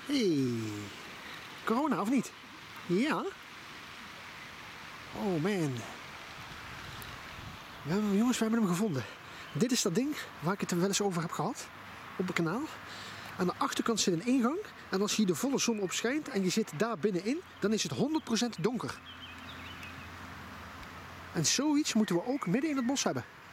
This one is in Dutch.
Hey, corona of niet? Ja? Oh man. Jongens, we hebben hem gevonden. Dit is dat ding waar ik het er wel eens over heb gehad. Op het kanaal. Aan de achterkant zit een ingang. En als hier de volle zon op schijnt en je zit daar binnenin, dan is het 100% donker. En zoiets moeten we ook midden in het bos hebben.